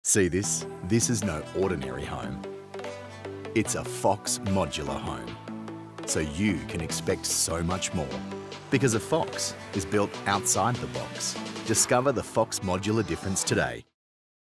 See this? This is no ordinary home. It's a Fox modular home. So you can expect so much more. Because a Fox is built outside the box. Discover the Fox modular difference today.